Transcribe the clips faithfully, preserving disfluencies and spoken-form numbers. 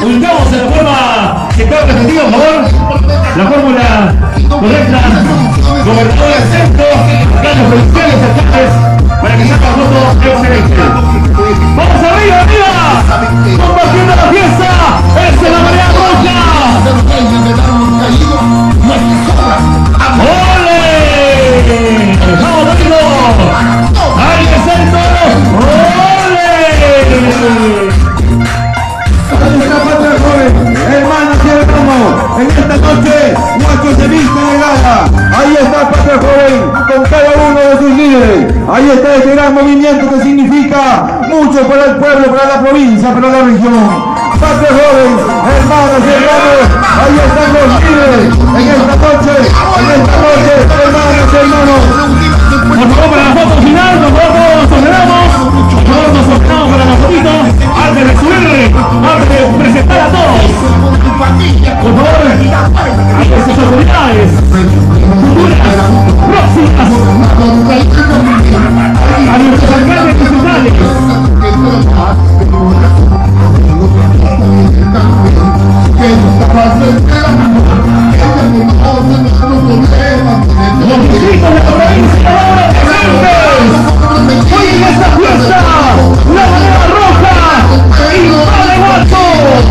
ubicamos en la forma que está repetida, por favor. La fórmula correcta. Gobernador del centro, planos provinciales, alcaldes, para que saca foto excelente. ¡Vamos arriba, arriba! ¡Compartiendo la fiesta! ¡Esa es la marea roja! ¡Ole! ¡Vamos, amigos! ¡Hay que ser todo! ¡Ole! Ahí está Patria Joven, hermana Cierramo, en esta noche Guacho se viste de gala. Ahí está Patria Joven con cada uno de sus líderes. Ahí está este gran movimiento que significa mucho para el pueblo, para la provincia, para la región. Patria Joven, hermana Cierramo, ahí están los líderes en esta noche, en esta noche, hermanos, hermanos. Por favor, para la foto final, nos vamos, nos ordenamos, por favor, nos ordenamos para la fotito, antes de subir, antes de presentar a todos. Por favor, a nuestras autoridades, futuras, próximas, a nuestros alcaldes nacionales. Los distritos de la provincia ahora presentes. Hoy en esta fiesta, la bandera roja y Vale Guacho.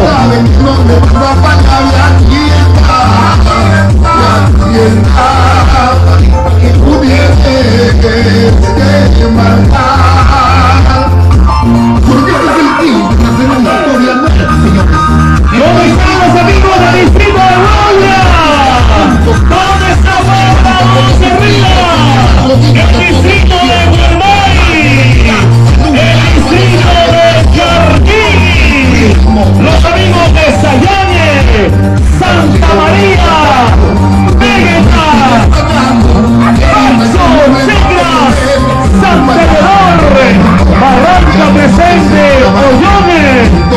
¿Dónde están los amigos del distrito de Guaya? ¿Dónde está Guaya? ¡Vamos arriba! El distrito de Guaymay, el distrito de Jardín, los amigos de Sayane, Santa María, Vegeta, Pacho, Checras, San Salvador, Barranca presente, Ollones.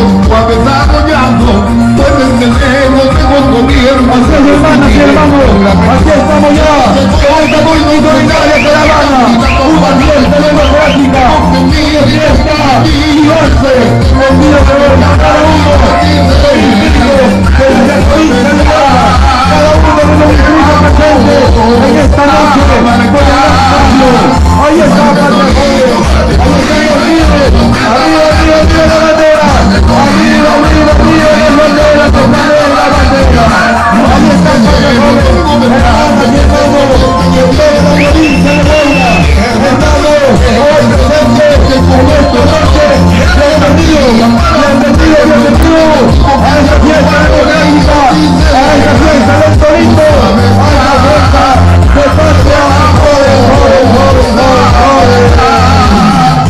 Así es, hermanas y hermanos, aquí estamos ya, con esta multitudinaria caravana, una fiesta democrática, una fiesta gigante, el día de hoy, cada uno de los distritos de la provincia de Guara, cada uno de los distritos presentes en esta noche, con el gran cambio. Ahí está Patria Joven, ahí están los líderes, arriba, arriba, arriba la bandera, arriba, arriba, arriba las banderas, que están en la bandera. Ahí está Patria Joven, hermanas y hermanos, de toda la provincia de Guaya, estamos hoy presentes en esta noche, bienvenidos, bienvenidos, bienvenidos a esta fiesta democrática, a esta fiesta del Torito, a esta fiesta de Patria Joven, joven, joven, joven, joven.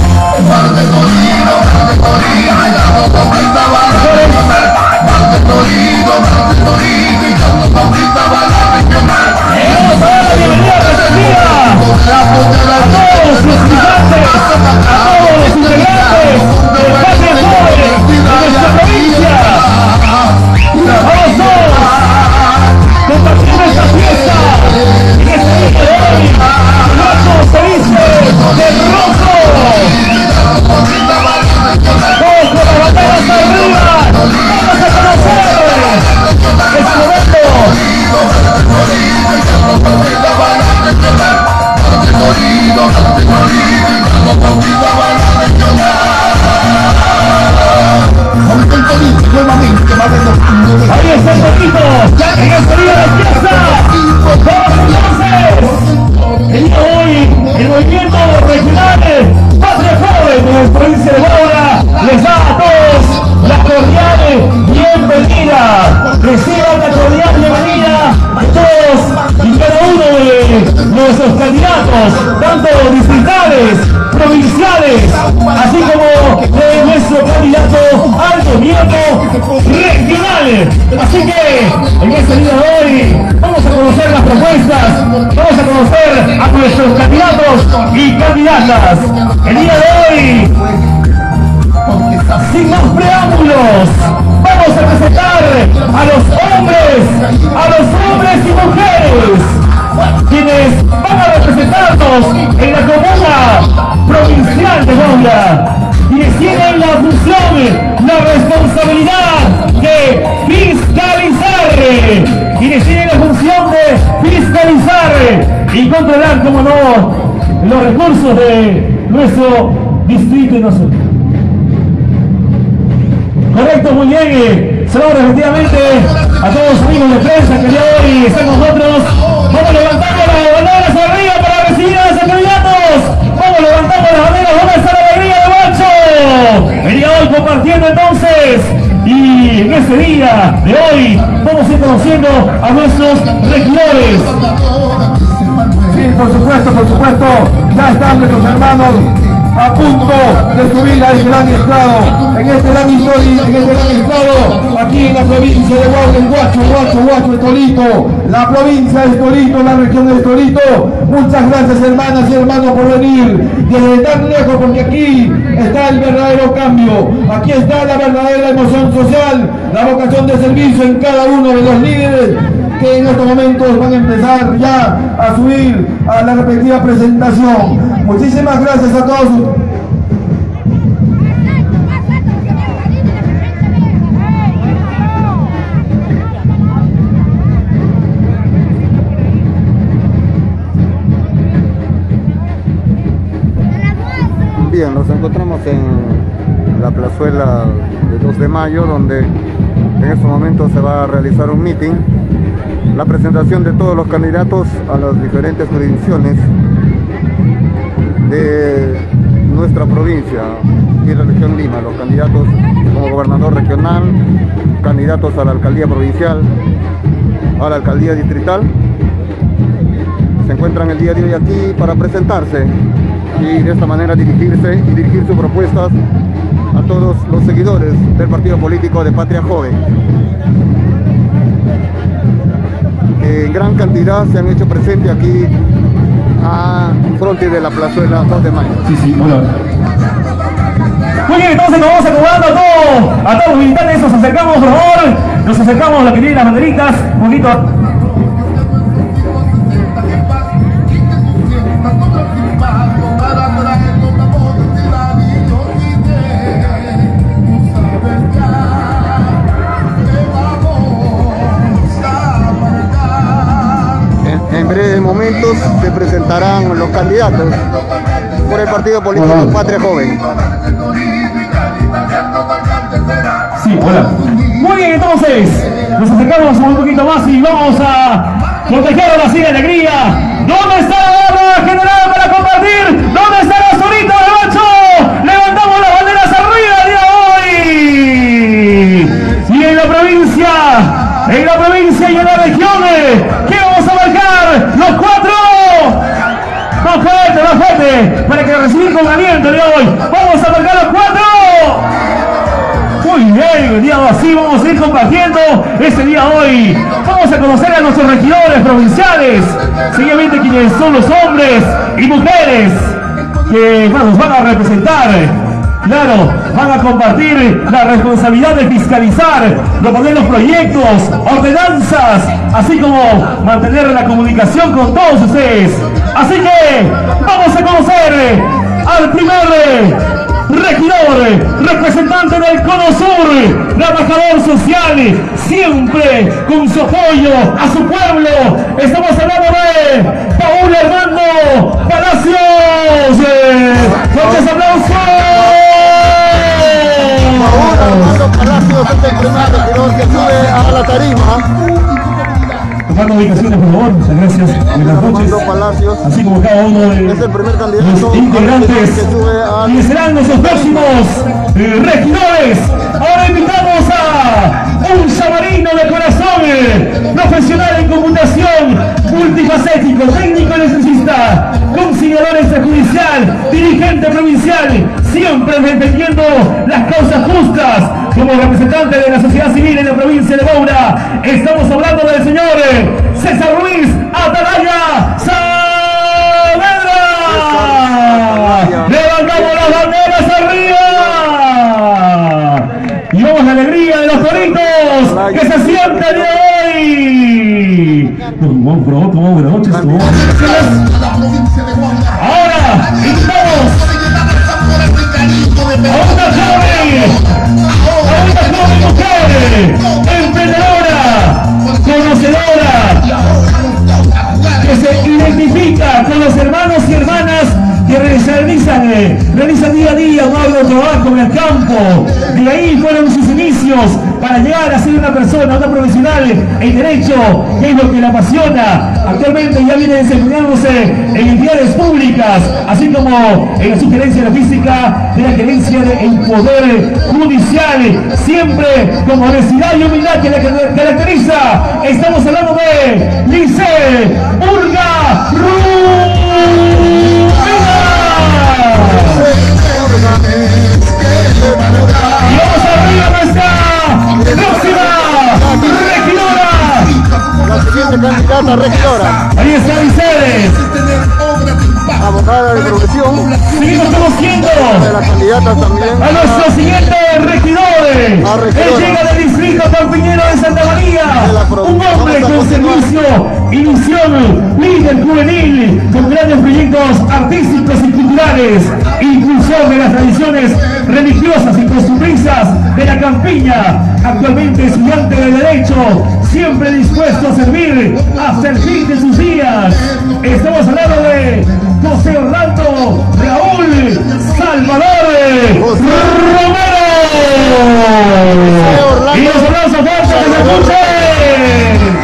Ahí está el poquito, en este día de fiesta. Entonces, el día de hoy, el movimiento regional Patria Joven en la provincia de Guara les da a todos la cordial bienvenida. Reciban la cordial bienvenida a todos y cada uno de nuestros candidatos, tanto distritales, provinciales, así como de nuestro candidato al gobierno regional. Así que en este día de hoy vamos a conocer las propuestas, vamos a conocer a nuestros candidatos y candidatas. El día de hoy, sin más preámbulos, vamos a presentar a los hombres, a los hombres y mujeres, quienes van a representarnos en la comuna provincial de Guaya, quienes tienen la función, la responsabilidad de y controlar, como no, los recursos de nuestro distrito y nosotros. Correcto, muy bien. Saludos efectivamente a todos los amigos de prensa que el día de hoy están con nosotros. Vamos levantando las banderas arriba para recibir a los candidatos. Vamos levantando las banderas. ¿Dónde está la alegría de Guacho? El día de hoy compartiendo entonces. Y en este día de hoy vamos a ir conociendo a nuestros regidores. Sí, por supuesto, por supuesto. Ya están nuestros hermanos a punto de subir a este gran estrado, en este gran historia, en este gran estrado, aquí en la provincia de Guacho, Guacho, Guacho, Guacho de Tolito, la provincia de Tolito, la región de Tolito. Muchas gracias, hermanas y hermanos, por venir desde tan lejos, porque aquí está el verdadero cambio, aquí está la verdadera emoción social, la vocación de servicio en cada uno de los líderes que en estos momentos van a empezar ya a subir a la respectiva presentación. Muchísimas gracias a todos. Bien, nos encontramos en la plazuela de dos de mayo, donde en estos momentos se va a realizar un meeting, la presentación de todos los candidatos a las diferentes jurisdicciones de nuestra provincia y la región Lima, los candidatos como gobernador regional, candidatos a la alcaldía provincial, a la alcaldía distrital, se encuentran el día de hoy aquí para presentarse y de esta manera dirigirse y dirigir sus propuestas a todos los seguidores del partido político de Patria Joven. En gran cantidad se han hecho presente aquí a frente de la plazuela dos de mayo. Sí, sí, hola. Muy bien, entonces nos vamos acomodando a todos, a todos los militantes, nos acercamos, por favor, nos acercamos a lo que tienen las banderitas, un poquito. En breves momentos se presentarán los candidatos por el partido político Hola. Patria Joven. Sí, hola. Muy bien, entonces, nos acercamos un poquito más y vamos a proteger la silla de alegría. ¿Dónde está la barra general para compartir? ¿Dónde está la solita de Guacho? Levantamos las banderas arriba el día de hoy. Y en la provincia, en la provincia y en la región, ¿qué vamos a marcar? ¡Los cuatro! ¡Más fuerte, más fuerte! Para que recibir con aliento el día de hoy. ¡Vamos a marcar los cuatro! Muy bien, el día de hoy así vamos a ir compartiendo este día de hoy. Vamos a conocer a nuestros regidores provinciales, seguidamente quienes son los hombres y mujeres que bueno, nos van a representar. Claro, van a compartir la responsabilidad de fiscalizar, proponer los proyectos, ordenanzas, así como mantener la comunicación con todos ustedes. Así que vamos a conocer al primer regidor, representante del Cono Sur, trabajador social, siempre con su apoyo a su pueblo. Estamos hablando de Paul Armando Palacios. ¡Fuertes aplausos! Paul Armando Palacios es el primer regidor que sube a la tarima. Tomando ubicaciones, por favor. Muchas gracias. Buenas noches. Palacios Así como cada uno de es el primer candidato los integrantes que sube a... y serán nuestros próximos eh, regidores. Ahora invitamos a un chamarino de corazón, eh, profesional en computación, multifacético, técnico electricista, conciliador extrajudicial, dirigente provincial, siempre defendiendo las causas justas. Como representante de la sociedad civil en la provincia de Moura, estamos hablando del señor César Ruiz Atalaya Saavedra. Levantamos las banderas arriba y vamos a la alegría de los toritos que se siente el día de hoy. Buenas noches. Ahora invitamos a una joven, a una joven mujer, emprendedora, conocedora, que se identifica Allí fueron sus inicios para llegar a ser una persona, una profesional en derecho, que es lo que la apasiona. Actualmente ya viene desempeñándose en entidades públicas, así como en la sugerencia de la física de la gerencia del Poder Judicial, siempre con honestidad y humildad que la caracteriza. Estamos hablando de Lice Urga y vamos arriba nuestra próxima regidora. La siguiente candidata regidora. Ahí está Mercedes. Abogada de profesión. Seguimos conociendo De las candidatas también. a nuestro siguiente regidor. A regidora. Él llega del distrito Campiñero de Santa María. Un hombre con servicio y misión, líder juvenil, con grandes proyectos artísticos y culturales, impulsor de las tradiciones religiosas y costumbristas de la campiña. Actualmente estudiante de Derecho, siempre dispuesto a servir hasta el fin de sus días. Estamos hablando de José Orlando Raúl Salvador Romero. Y los aplausos fuertes que se escuchen.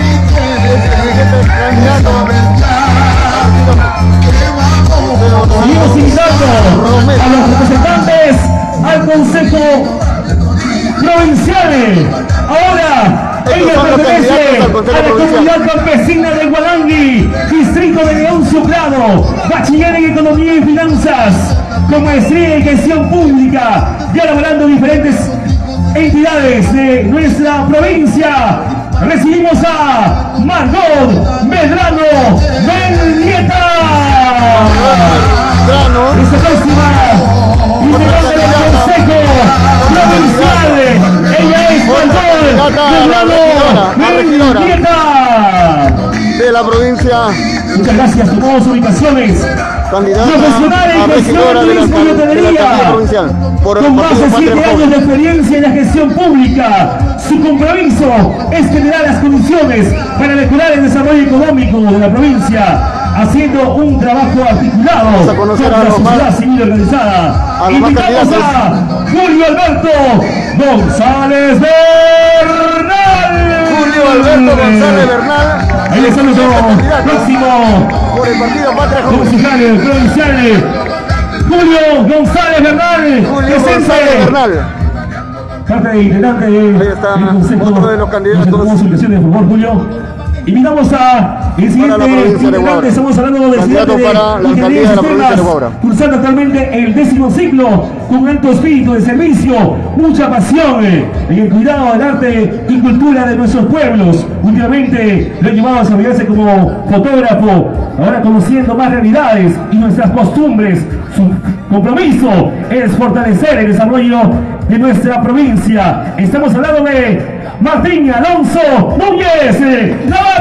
Seguimos invitando a los representantes al Consejo Provincial. Ahora ella pertenece a la comunidad campesina de Gualangui, distrito de Leoncio Prado, bachiller en Economía y Finanzas, con maestría en Gestión Pública, ya laborando en diferentes entidades de nuestra provincia. Recibimos a Margot Medrano Mendieta. Esta próxima integrante del Consejo Provincial. Ella es Margot Medrano Mendieta. De la provincia. Muchas gracias por todas sus ubicaciones. Candidata Profesional en a gestión, regidora de la, turismo y de la hotelería, alcaldía provincial. Por el con más de Partido siete Patria años Joven. de experiencia en la gestión pública. Su compromiso es generar las condiciones para mejorar el desarrollo económico de la provincia, haciendo un trabajo articulado Vamos a con conocer la a los sociedad más- civil organizada. a los más Invitamos candidatos. a Julio Alberto González Bernal. Julio Alberto González Bernal. Ahí está nuestro candidato próximo por el Partido Patria Joven. concejal provincial, Julio González Bernal. Julio presente. González Bernal. Parte de integrante del Ahí está Consejo. otro de los candidatos. Nos tomamos impresiones, por favor, Julio. Invitamos a el siguiente Para la provincia de integrante. Guaura. Estamos hablando del Candidato estudiante para la de Ingeniería alcaldía de la y provincia de Sistemas, Guaura. cursando actualmente el décimo ciclo con alto espíritu de servicio, mucha pasión eh, en el cuidado del arte y cultura de nuestros pueblos. Últimamente lo he llevado a desarrollarse como fotógrafo, ahora conociendo más realidades y nuestras costumbres. Su compromiso es fortalecer el desarrollo de nuestra provincia. Estamos hablando de Martín Alonso Núñez eh,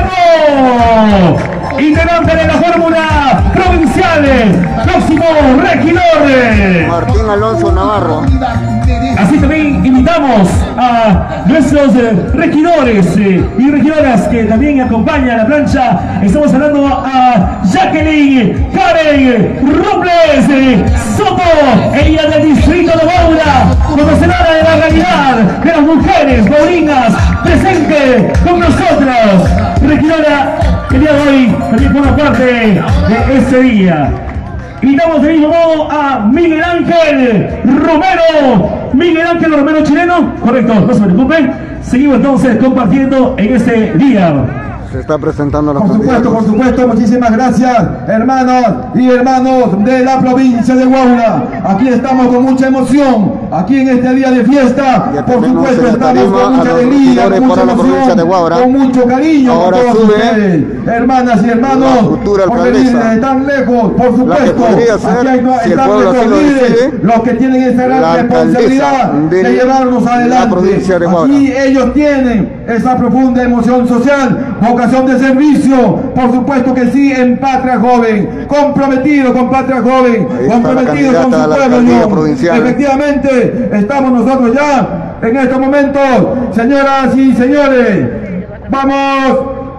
Navarro, integrante de la fórmula provincial, próximo regidor. Martín Alonso Navarro. Así también invitamos a nuestros eh, regidores eh, y regidoras que también acompañan a la plancha. Estamos hablando a Jacqueline Karen Robles eh, Soto, ella del distrito de Guaura, conocedora de la realidad de las mujeres maurinas, presente con nosotros. Regidora, el día de hoy también forma parte de este día. Invitamos de mismo modo a Miguel Ángel Romero. Miguel Ángel Romero chileno. Correcto, no se preocupen. Seguimos entonces compartiendo en este día. Se está presentando a los Por supuesto, por candidatos. supuesto, muchísimas gracias, hermanos y hermanos de la provincia de Guaura. Aquí estamos con mucha emoción, aquí en este día de fiesta. Ya Por tenemos supuesto, en esta estamos tarima con a mucha los alegría, regidores con mucha para la provincia de emoción, Guaura. con mucho cariño Ahora con todos sube ustedes, hermanas y hermanos, la futura por venir alcaldesa. de tan lejos, por La que supuesto. podría ser, Aquí hay, si el están pueblo así nuestros lo líderes, decide, los que tienen esta gran la responsabilidad alcaldesa de de llevarnos la adelante. provincia de Guaura. Aquí ellos tienen esa profunda emoción social, vocación de servicio, por supuesto que sí, en Patria Joven, comprometido con Patria Joven, Ahí está comprometido la con candidata su a la pueblo. alcaldía León. provincial. Efectivamente, estamos nosotros ya en estos momentos, señoras y señores, vamos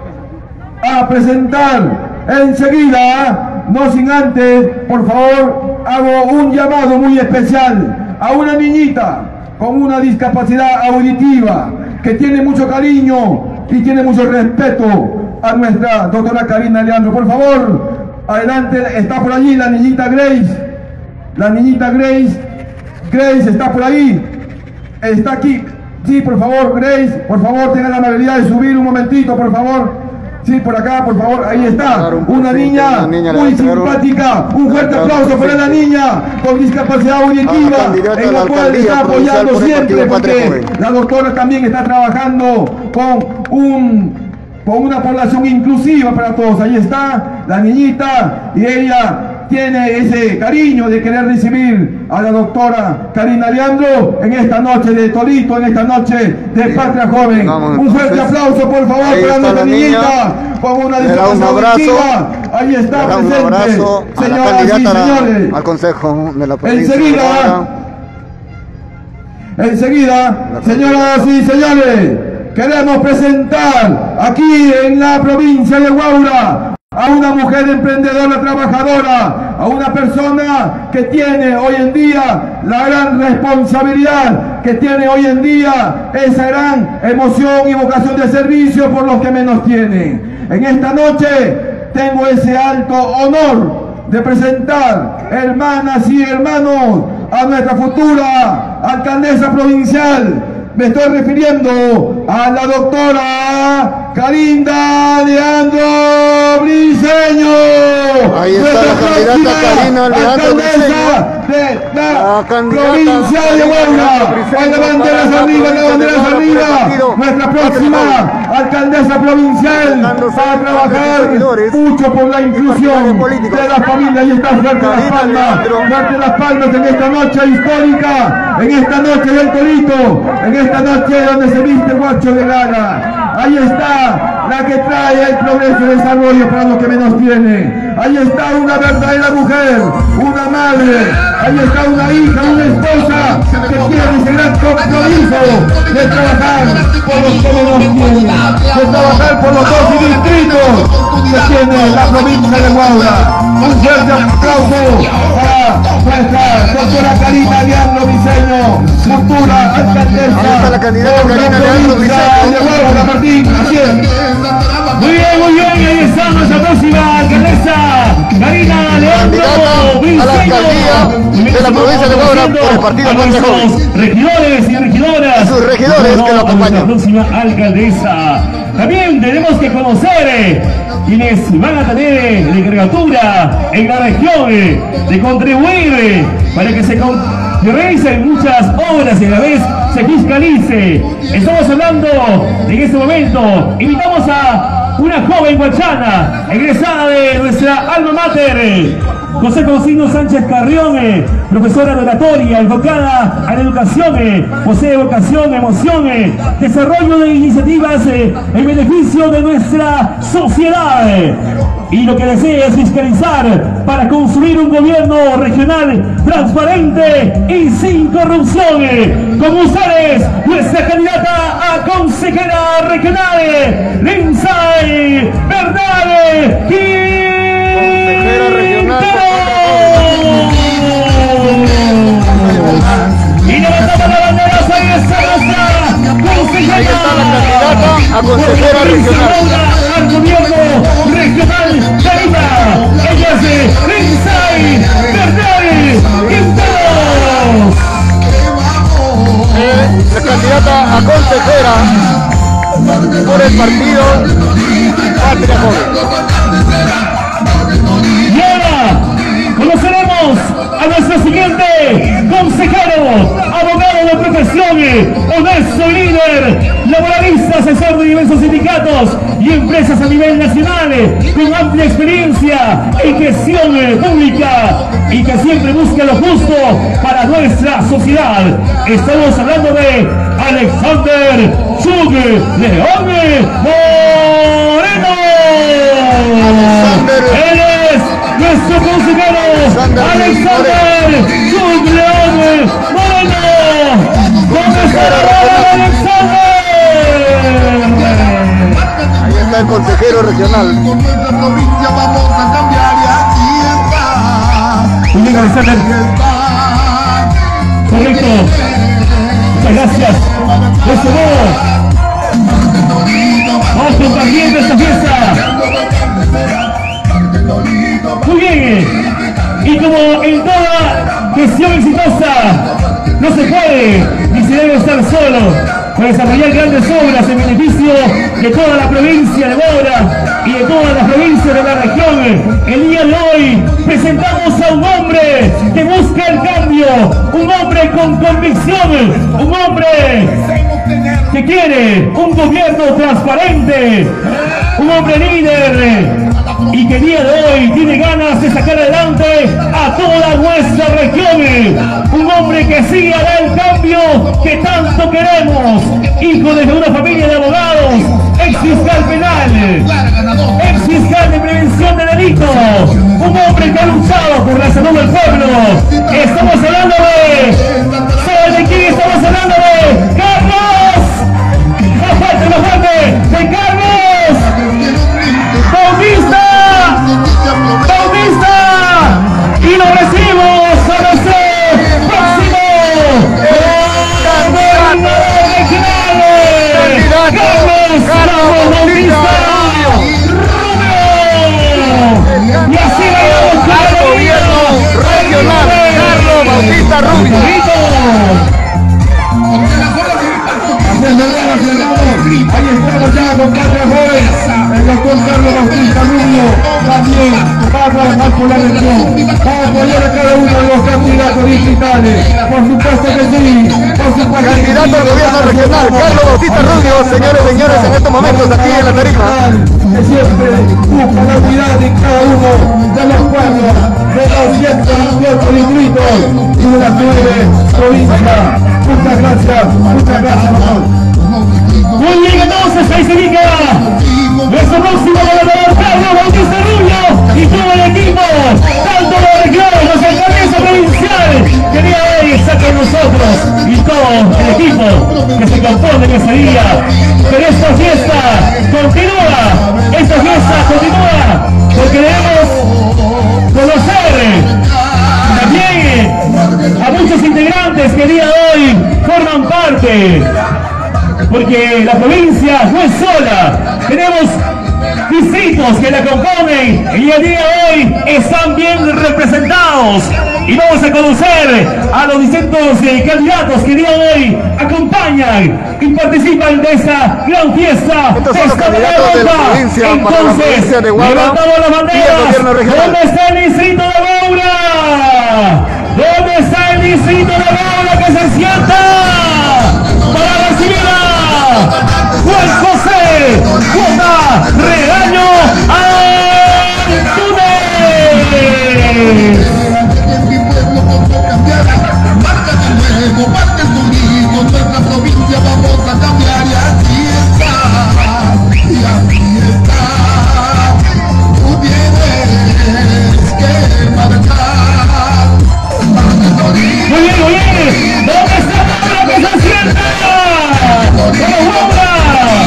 a presentar enseguida, no sin antes, por favor, hago un llamado muy especial a una niñita, con una discapacidad auditiva, que tiene mucho cariño y tiene mucho respeto a nuestra doctora Karina Leandro. Por favor, adelante, está por allí la niñita Grace, la niñita Grace, Grace está por ahí, está aquí, sí, por favor, Grace, por favor, tenga la amabilidad de subir un momentito, por favor. Sí, por acá, por favor, ahí está, una niña muy simpática, un fuerte aplauso para la niña con discapacidad auditiva, en la cual está apoyando siempre, porque la doctora también está trabajando con un con una población inclusiva para todos. Ahí está la niñita y ella tiene ese cariño de querer recibir a la doctora Karina Leandro en esta noche de Torito, en esta noche de Patria Joven. Vamos, un fuerte aplauso, por favor, para nuestra niñita con una discapacidad auditiva. Ahí está presente, un abrazo a la candidata y señores, al Consejo de la Provincia. Enseguida, enseguida, señoras y señores, queremos presentar aquí en la provincia de Huaura a una mujer emprendedora, trabajadora, a una persona que tiene hoy en día la gran responsabilidad, que tiene hoy en día esa gran emoción y vocación de servicio por los que menos tienen. En esta noche tengo ese alto honor de presentar, hermanas y hermanos, a nuestra futura alcaldesa provincial. Me estoy refiriendo a la doctora Karina Leandro Briceño. Ahí está la candidata Karina Leandro Briceño, de la, la provincia de Huaura. Con las banderas arriba, las banderas arriba. Nuestra próxima alcaldesa provincial va a trabajar mucho por la inclusión de las familias. Y está fuerte las palmas, fuerte las palmas en esta noche histórica, en esta noche del Torito, en esta noche donde se viste el guacho de gala. Ahí está la que trae el progreso y el desarrollo para los que menos tienen. Ahí está una verdadera mujer, una madre. Ahí está una hija, una esposa que tiene ese gran compromiso de trabajar por los que menos tienen, de trabajar por los doce distritos que tiene la provincia de Huaura. Un fuerte aplauso para nuestra doctora Karina Leandro Briceño, futura alcaldesa. Ahí está la candidata Karina Leandro Briceño. Así es. Muy bien, muy bien, ahí está nuestra próxima alcaldesa, Karina Leandro Briceño, a la alcaldía de la provincia de Huaura por el partido Patria Joven. Regidores y regidoras, a sus regidores que lo acompañan. La próxima alcaldesa. También tenemos que conocer eh, quienes van a tener la envergadura en la región eh, de contribuir eh, para que se realicen muchas obras y a la vez se fiscalice. Estamos hablando en este momento, invitamos a una joven guachana, egresada de nuestra alma mater, José Consigno Sánchez Carrión, eh, profesora de oratoria, enfocada a la educación, eh, posee vocación, emoción, eh, desarrollo de iniciativas eh, en beneficio de nuestra sociedad. Eh, y lo que desea es fiscalizar para construir un gobierno regional transparente y sin corrupción. Eh, con ustedes, nuestra candidata a consejera regional, eh, Lindsay Bernal Consejera regional. Y levantamos la bandera, ahí está nuestra consejera. Ahí está la candidata a consejera regional al gobierno regional de Lima. Ella es Lindsay Bernal Quinteros. Eh, la candidata a consejera por el partido Patria Joven. Y ahora conoceremos a nuestro siguiente consejero, abogado de profesión, honesto líder, laboralista, asesor de diversos sindicatos y empresas a nivel nacional, con amplia experiencia en gestión pública y que siempre busca lo justo para nuestra sociedad. Estamos hablando de Alexander Chug León Moreno. Él es nuestro consejero Alexander Chug León Moreno. ¿Dónde está la Alexander? Ahí está el consejero regional. Con nuestra provincia vamos a cambiar y aquí está. Muy bien, Alexander. Correcto. gracias. De este modo, vamos compartiendo esta fiesta. Muy bien. Y como en toda gestión exitosa, no se puede ni se debe estar solo para desarrollar grandes obras en beneficio de toda la provincia de Bora y de todas las provincias de la región. El día de hoy presentamos a un hombre que busca el cambio, un hombre con convicción, un hombre que quiere un gobierno transparente, un hombre líder y que el día de hoy tiene ganas de sacar adelante a toda nuestra región. Un hombre que sí hará el cambio que tanto queremos. Hijo de una familia de abogados, ex fiscal penal, ex fiscal de prevención de delitos. Un hombre que ha luchado por la salud del pueblo. Estamos hablando de... ¿Saben de quién estamos hablando? De Carlos. Más fuerte, más fuerte. De Carlos Bautista. Bautista, y lo recibimos a nuestro próximo gobernador regional, Carlos Bautista Rubio. Y así vamos al gobierno regional, Carlos Bautista Rubio. Ahí estamos ya con Patria Joven, el doctor Carlos Bautista Rubio también va a trabajar por la región, va a apoyar a cada uno de los candidatos distritales, por supuesto que sí, por supuesto. Candidato al gobierno regional, Carlos Bautista Rubio, señores y señores, en estos momentos aquí en la tarima. Que siempre busca la unidad de cada uno de los pueblos, de los ciento veintiocho distritos y de las nueve provincias. Muchas gracias, muchas gracias, doctor. Muy bien, entonces ahí se ubica nuestro próximo gobernador Carlos Bautista Rubio y todo el equipo, tanto de la región, los alcaldesa provincial, que el día de hoy está con nosotros y todo el equipo que se compone en ese día. Pero esta fiesta continúa, esta fiesta continúa, porque debemos conocer también a muchos integrantes que el día de hoy forman parte. Porque la provincia no es sola, tenemos distritos que la componen y el día de hoy están bien representados. Y vamos a conocer a los distintos eh, candidatos que el día de hoy acompañan y participan de esta gran fiesta. Estos son los candidatos de la provincia, entonces, para la provincia de Huaura, levantamos las banderas. ¿Dónde está el distrito de Huaura? ¿Dónde está el distrito de Huaura que se sienta para recibir a Juan José J. Regaño Antunes? Marca de nuevo, marca el turismo, nuestra provincia vamos a cambiar y así está, y así está. Tú tienes que marcar. Muy bien, muy bien. ¿Dónde está la que se sienta? ¡Vamos, Obra!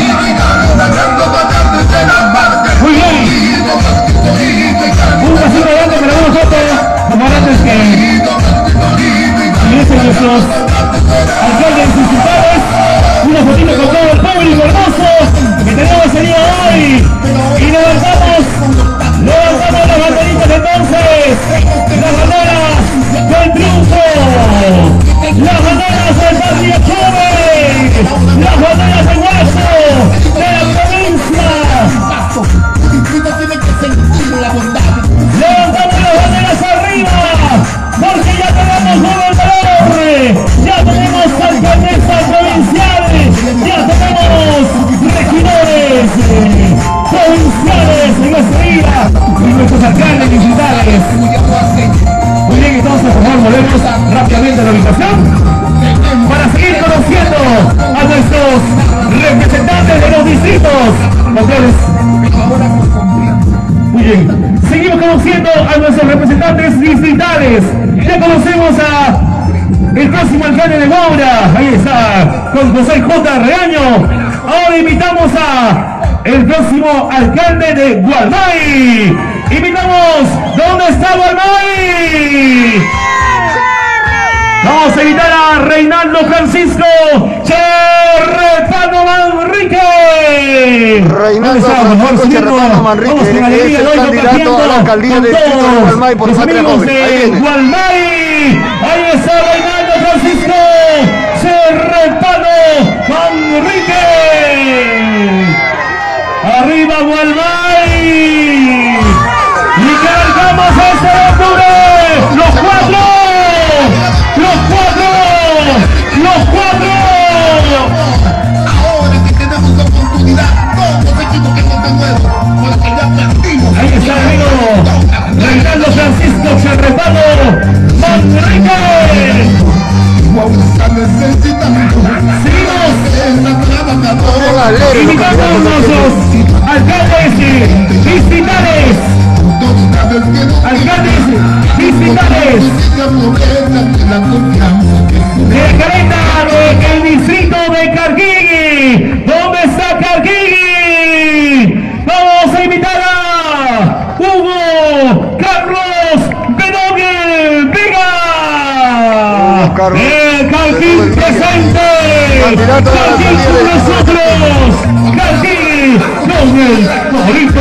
Muy bien. Un pasito adelante para una foto. Como antes que ingresen nuestros alcaldes municipales. Una fotito con todo el público hermoso que tenemos el día de hoy. Y levantamos, levantamos las banderitas entonces. Las banderas del triunfo. Las banderas del Patria Joven. Las banderas del hueso de la provincia. Levantamos las banderas arriba, porque ya tenemos gobernador, ya tenemos alcaldesa provincial, ya tenemos regidores provinciales en nuestra vida y nuestros alcaldes distritales. Muy bien, entonces por favor volvemos rápidamente a la ubicación para seguir conociendo a nuestros representantes de los distritos. Doctores. Muy bien, seguimos conociendo a nuestros representantes distritales. Ya conocemos a el próximo alcalde de Huaura, ahí está, con José J. Regaño. Ahora invitamos a el próximo alcalde de Gualmay. Invitamos, ¿dónde está Gualmay? Vamos a invitar a Reinaldo Francisco Cherretano Manrique. Reinaldo Francisco Cherretano Manrique vamos con alegría, es el candidato a la alcaldía del distrito de Gualmay por Patria Joven. Ahí viene. Gualmay. Ahí está Reinaldo Francisco Cherretano Manrique. Arriba Gualmay. Y cargamos ese octubre. Los cuatro. Los cuatro. Los cuatro. Ahora que tenemos la oportunidad, todos equivoquemos de nuevo, porque ya perdimos. Ahí está el amigo Reinaldo Francisco Cherretano Manrique. Seguimos invitando a nuestros alcaldes distritales. Alcaldes distritales de Querétaro, el distrito de Carquigui. ¿Dónde está Carquigui? Vamos a invitar a Hugo Carlos Bedogue Vega. Carlos, el Carquín presente. Carquín con nosotros. Carquín con el favorito.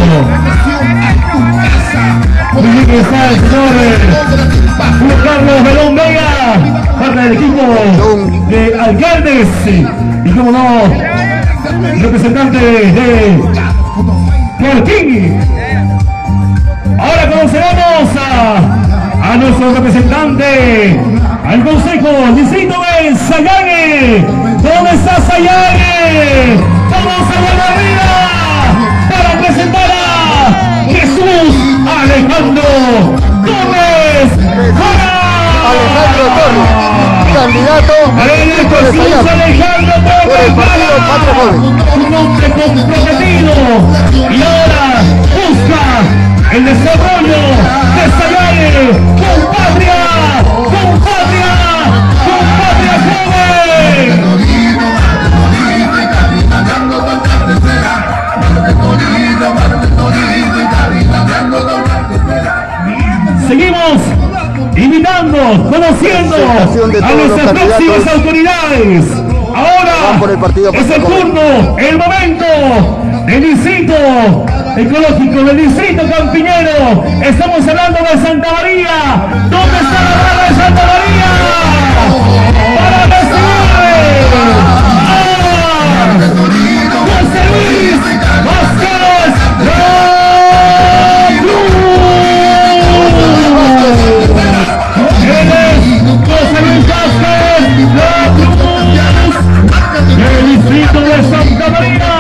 Muy bien, está el señor Juan Carlos Belón Vega, parte del equipo de alcaldes y como no, representante de Carquín. Ahora conoceremos a, a nuestro representante al Consejo Distrito de Sayague. ¿Dónde está Sayague? Vamos allá arriba para presentar a Jesús Alejandro Torres Jara. Alejandro Torres, candidato El de Jesús Sayam Alejandro por el Torres partido Patria Jara, Joven. un hombre comprometido y ahora busca el desarrollo de Sayague con patria, con patria, con patria joven. Seguimos invitando, conociendo a nuestras próximas autoridades. Ahora por el partido es el turno, el momento del distrito ecológico, del distrito campiñero. Estamos hablando de Santa María. ¿Dónde está la barra de Santa María? Para recibir a José Luis Vázquez La Cruz. Él es José Luis Vázquez La Cruz del distrito de Santa María.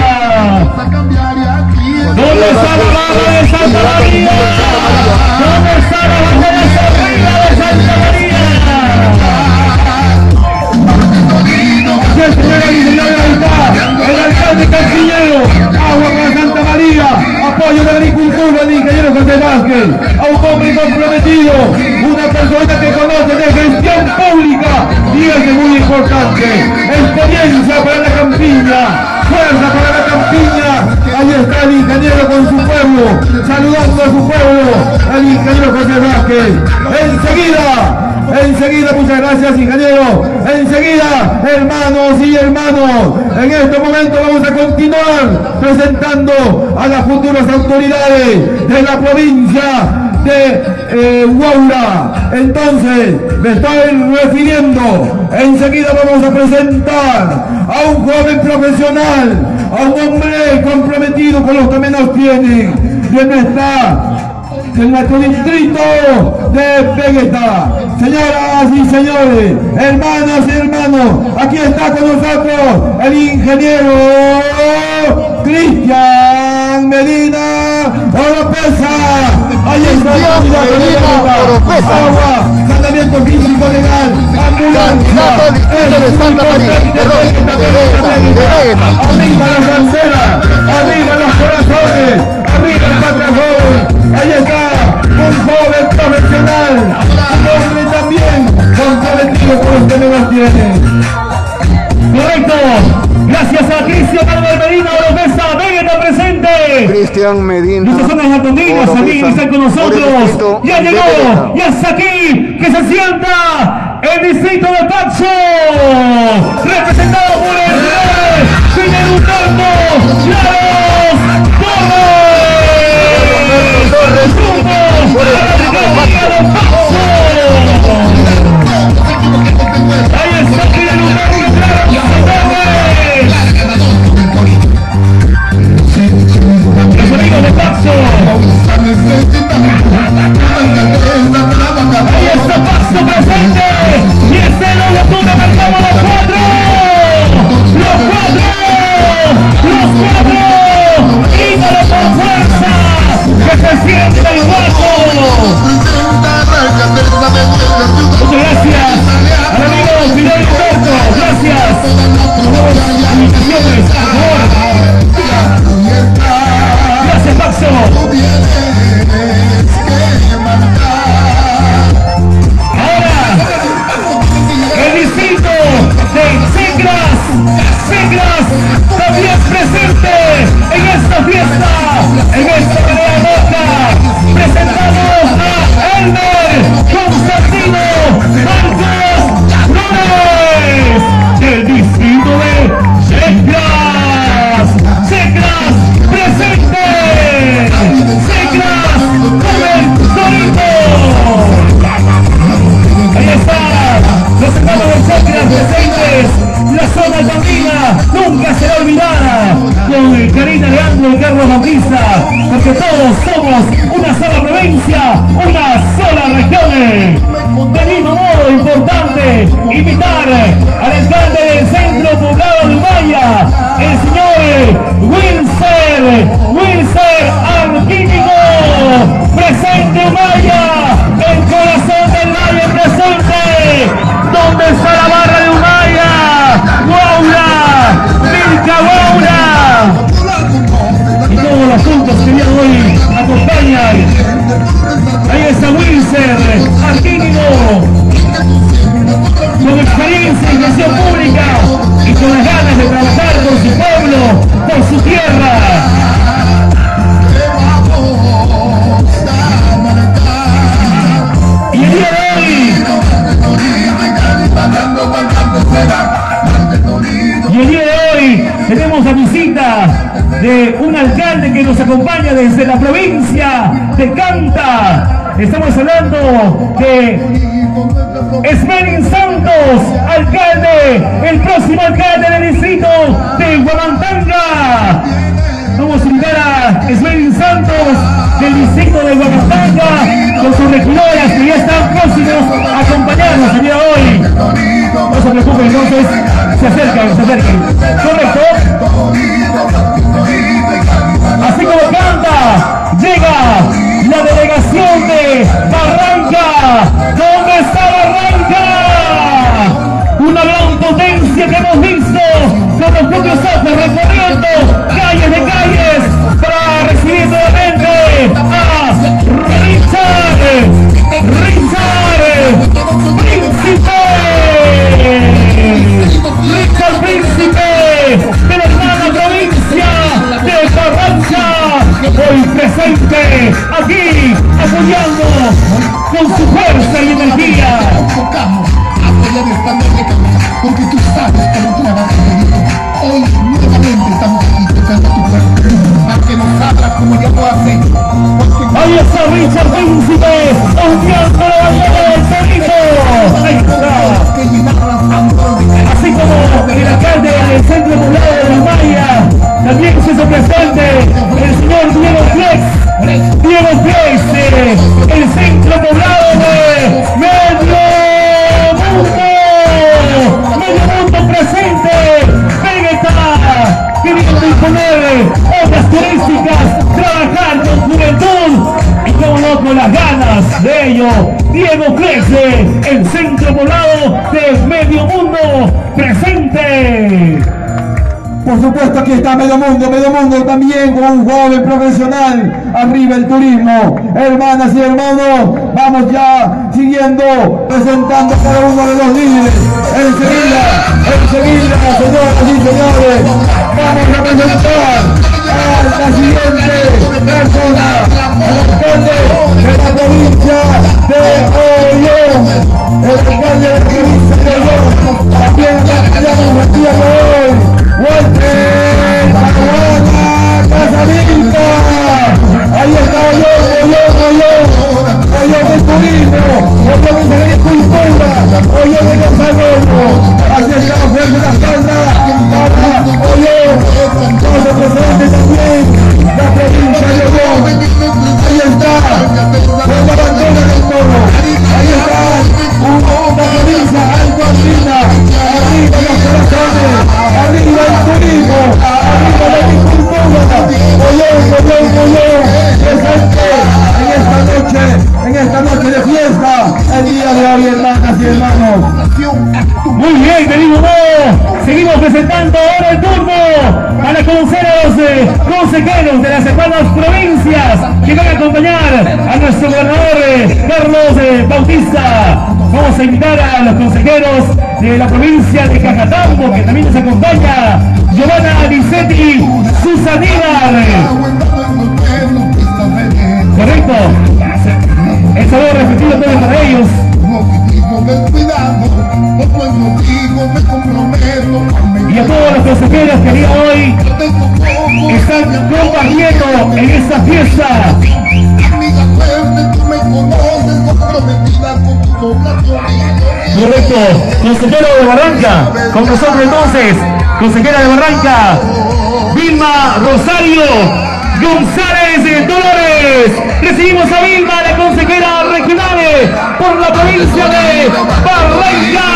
¿Dónde está la barra de Santa María? ¿Dónde está la bandera arriba de Santa María? Sí, señora y señores, ahí está el alcalde Cancillero, agua para Santa María, apoyo de agricultura del ingeniero José Vázquez, a un hombre comprometido, una persona que conoce de gestión pública y es muy importante, experiencia para la campiña, fuerza para la campiña. Ahí está el ingeniero con su pueblo, saludando a su pueblo, el ingeniero José Vázquez. Enseguida, enseguida, muchas gracias ingeniero, enseguida, hermanos y hermanos, en este momento vamos a continuar presentando a las futuras autoridades de la provincia de eh, Huaura. Entonces, me estoy refiriendo, enseguida vamos a presentar a un joven profesional, a un hombre comprometido con los que menos tienen, de nuestra, de nuestro distrito de Vegeta. Señoras y señores, hermanas y hermanos, aquí está con nosotros el ingeniero Cristian Medina Oropesa. Ahí está el candidato de agua, tratamiento físico legal, ambulancia, de Santa María, de Vegeta. arriba la frontera, arriba los corazones, arriba el patria joven. Ahí está un joven profesional, un hombre también comprometido con los que no lo tienen. Correcto, gracias a Cristian Manuel Medina Oropesa, Vegeta presente. Cristian Medina Nuestras zonas altondinas también están con nosotros. Ya llegó, ya está aquí, que se sienta el distrito de Paxo, representado por el rey Finerutardo Laros Torres, rumbo a la alcaldía de Paxo. Ahí está Finerutardo Laros Torres. Los amigos de Paxo. Ahí está Paxo presente. Y este no lo tuve, marcamos los cuatro. Los cuatro. Los cuatro. Ídolo por fuerza. Que se sienta el bajo. Muchas gracias al amigo Fidel Humberto. Gracias por las invitaciones. Por favor. Gracias, Paxo. Ahora, el distrito de Segras, Segras, también presente en esta fiesta, en esta pelea loca. Presentamos a Elmer Constantino Marcos Flores, del distrito de Segras. Segras presente. Segras con el Torito. Ahí está, los hermanos de Segras presentes. La zona andina nunca será olvidada. Con Karina Leandro y Carlos Bautista, porque todos somos una sola provincia, una sola región. De mismo modo, importante invitar al alcalde del centro poblado de Humaya, el señor Wilser, Wilser Arquínigo, presente Humaya, el corazón del valle presente, donde está la barra de Humaya, Guaura, Milka Guaura, y todos los juntos que día de hoy acompañan. Ahí está Wilser Arquínigo, con experiencia en gestión pública y con las ganas de trabajar por su pueblo, por su tierra. Y el día de hoy, y el día de hoy tenemos la visita de un alcalde que nos acompaña desde la provincia de Canta. Estamos hablando de Esmerín Santos, alcalde, el próximo alcalde del distrito de Huamantanga. Vamos a invitar a Esmerín Santos del distrito de Huamantanga con sus regidoras que ya están próximos a acompañarnos el día de hoy. No se preocupen, entonces se acercan, se acercan. Correcto. Así como Canta, llega la delegación de Barranca. ¿Dónde está Barranca? Una gran potencia que hemos visto con los propios ojos recorriendo calles de calles para recibir nuevamente a Richard, Richard Príncipe, Richard Príncipe de la hermana provincia de Barranca, hoy presente aquí apoyando con su fuerza y energía. Apoyar esta noble causa, porque tú sabes que no trabajas bonito. Hoy nuevamente estamos aquí tocando tu puerta, para que nos abras como ya lo hacen. Ahí está Richard Príncipe, honrando la bandera del Torito. Ahí está. Así como el alcalde del centro poblado de Humaya, también se hizo presente el señor Diego Flex, Diego Flex, eh, el centro poblado de Medio Mundo, Medio Mundo presente, Vegeta, queriendo imponer obras turísticas, trabajar con juventud y como no con las ganas de ello. Diego Flex, el centro poblado de Medio Mundo presente. Por supuesto, aquí está Medio Mundo, Medio Mundo también con un joven profesional, arriba el turismo. Hermanas y hermanos, vamos ya siguiendo, presentando a cada uno de los líderes. Enseguida, enseguida, señoras y señores, vamos a presentar a la siguiente persona, el alcalde de la provincia de Orión, el alcalde de llegado el turno para conocer a los eh, consejeros de las hermanas provincias que van a acompañar a nuestro gobernador eh, Carlos eh, Bautista. Vamos a invitar a los consejeros de la provincia de Cajatambo, que también nos acompaña, Giovanna Licetti Susaníbar. Correcto. El saludo repetido todo para ellos. Y a todos los consejeros que día hoy están compartiendo en esta fiesta. Correcto, consejero de Barranca, con nosotros entonces, consejera de Barranca, Vilma Rosario González de Dolores. Recibimos a Vilma, la consejera regional por la provincia de Barranca.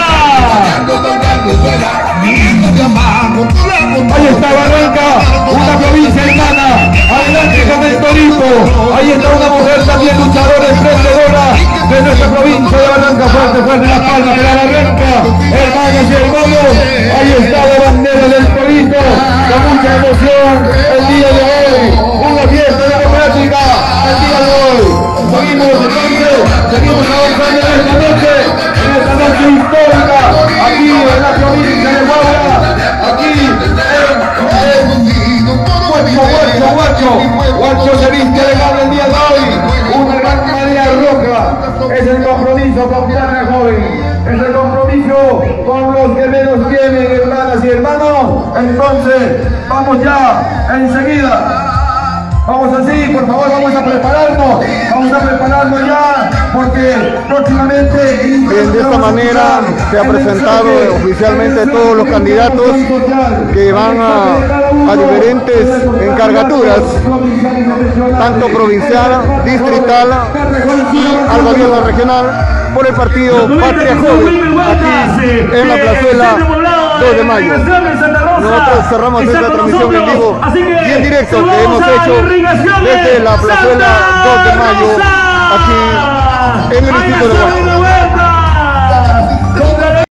Ahí está Barranca, una provincia hermana. Adelante con el Torito. Ahí está una mujer también luchadora, emprendedora de nuestra provincia de Barranca. Fuerte, fuerte las palmas de la Barranca, hermanos y hermanos. Ahí está la bandera del Torito, con mucha emoción el día de hoy. Una fiesta democrática el día de hoy. Seguimos entonces, seguimos avanzando en esta noche, en esta noche histórica, aquí en la provincia de Guaura, aquí en, en Huacho, Huacho, Huacho, Huacho se viste legal el día de hoy, una gran marea roja, es el compromiso con Plana Joven, es el compromiso con los que menos tienen, hermanas y hermanos. Entonces, vamos ya, enseguida. Vamos así, por favor, vamos a prepararnos, vamos a prepararnos ya, porque próximamente... Bien, de esta manera se ha presentado oficialmente todos los candidatos que van a, a diferentes encargaturas, tanto provincial, distrital y al gobierno regional, por el partido Patria Joven, aquí en la plazuela dos de mayo. Nosotros cerramos esta transmisión en vivo y en directo que hemos hecho desde la plazuela dos de mayo, aquí en el distrito de Huacho.